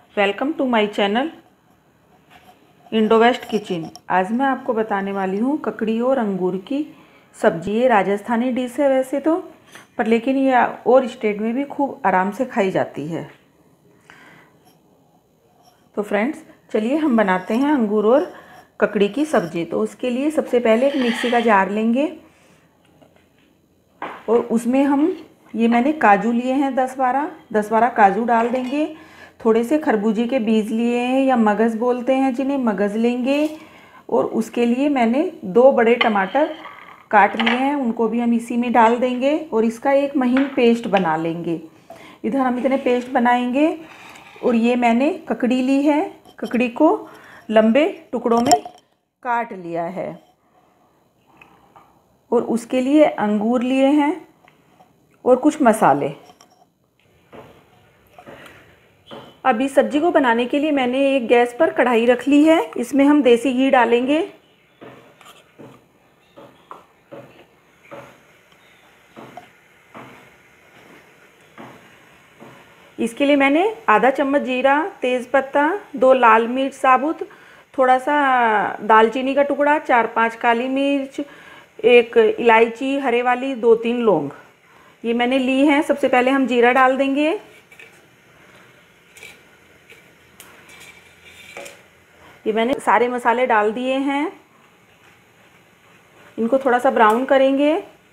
Welcome to my channel Indo west kitchen. आज मैं आपको बताने वाली हूँ ककड़ी और अंगूर की सब्जी। ये राजस्थानी डिश है वैसे तो, पर लेकिन ये और स्टेट में भी खूब आराम से खाई जाती है। तो फ्रेंड्स, चलिए हम बनाते हैं अंगूर और ककड़ी की सब्जी। तो उसके लिए सबसे पहले एक मिक्सी का जार लेंगे और उसमें मैंने काजू लिए हैं 10-12 काजू डाल देंगे। थोड़े से खरबूजे के बीज लिए हैं या मगज़ बोलते हैं जिन्हें, मगज़ लेंगे। और उसके लिए मैंने 2 बड़े टमाटर काट लिए हैं, उनको भी हम इसी में डाल देंगे और इसका एक महीन पेस्ट बना लेंगे। इधर हम इतने पेस्ट बनाएंगे। और ये मैंने ककड़ी ली है, ककड़ी को लंबे टुकड़ों में काट लिया है। और उसके लिए अंगूर लिए हैं और कुछ मसाले। अब इस सब्जी को बनाने के लिए मैंने एक गैस पर कढ़ाई रख ली है। इसमें हम देसी घी डालेंगे। इसके लिए मैंने आधा चम्मच जीरा, तेज़पत्ता, 2 लाल मिर्च साबुत, थोड़ा सा दालचीनी का टुकड़ा, 4-5 काली मिर्च, एक इलायची हरे वाली, 2-3 लौंग, ये मैंने ली हैं। सबसे पहले हम जीरा डाल देंगे। ये मैंने सारे मसाले डाल दिए हैं, इनको थोड़ा सा ब्राउन करेंगे।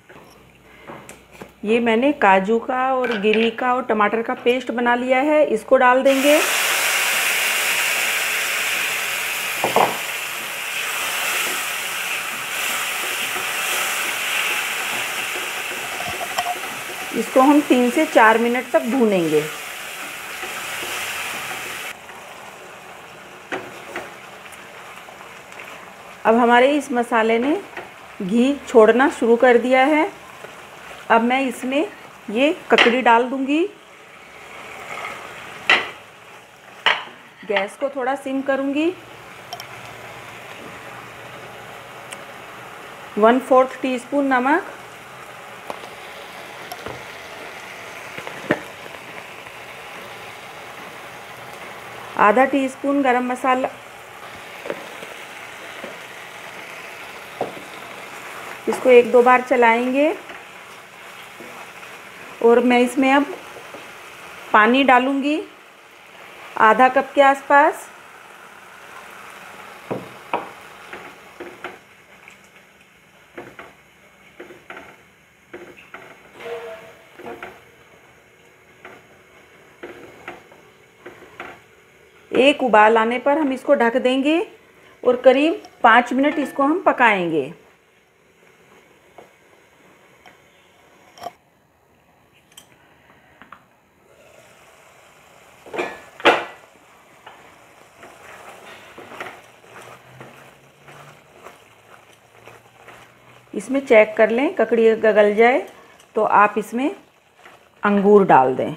ये मैंने काजू का और गिरी का और टमाटर का पेस्ट बना लिया है, इसको डाल देंगे। इसको हम 3 से 4 मिनट तक भूनेंगे। अब हमारे इस मसाले ने घी छोड़ना शुरू कर दिया है। अब मैं इसमें ये ककड़ी डाल दूंगी। गैस को थोड़ा सिम करूंगी। 1/4 टीस्पून नमक, आधा टीस्पून गरम मसाला, इसको 1-2 बार चलाएंगे। और मैं इसमें अब पानी डालूंगी, आधा कप के आसपास। एक उबाल आने पर हम इसको ढक देंगे और करीब 5 मिनट इसको हम पकाएंगे। इसमें चेक कर लें, ककड़ी गल जाए तो आप इसमें अंगूर डाल दें।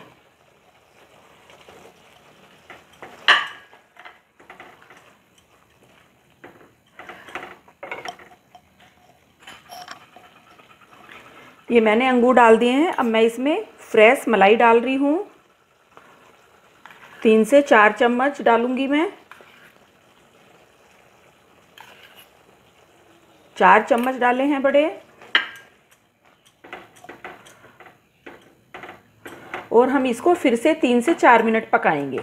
ये मैंने अंगूर डाल दिए हैं। अब मैं इसमें फ्रेश मलाई डाल रही हूँ, 3 से 4 चम्मच डालूंगी मैं। 4 चम्मच डाले हैं बड़े। और हम इसको फिर से 3 से 4 मिनट पकाएंगे।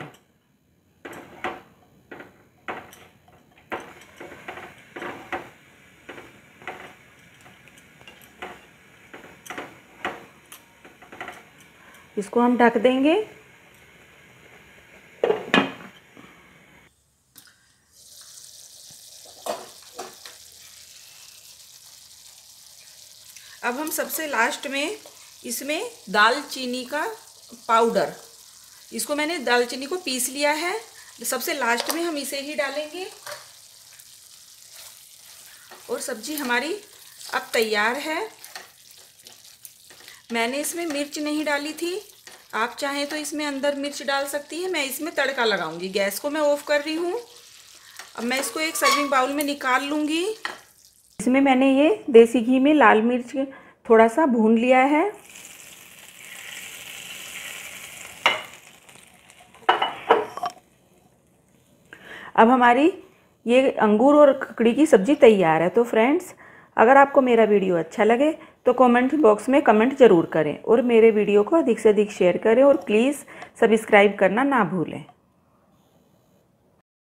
इसको हम ढक देंगे। अब हम सबसे लास्ट में इसमें दालचीनी का पाउडर, इसको मैंने दालचीनी को पीस लिया है, सबसे लास्ट में हम इसे ही डालेंगे। और सब्जी हमारी अब तैयार है। मैंने इसमें मिर्च नहीं डाली थी, आप चाहें तो इसमें अंदर मिर्च डाल सकती है। मैं इसमें तड़का लगाऊंगी। गैस को मैं ऑफ कर रही हूँ। अब मैं इसको एक सर्विंग बाउल में निकाल लूँगी। इसमें मैंने ये देसी घी में लाल मिर्च थोड़ा सा भून लिया है। अब हमारी ये अंगूर और ककड़ी की सब्ज़ी तैयार है। तो फ्रेंड्स, अगर आपको मेरा वीडियो अच्छा लगे तो कमेंट बॉक्स में कमेंट ज़रूर करें और मेरे वीडियो को अधिक से अधिक शेयर करें और प्लीज़ सब्सक्राइब करना ना भूलें।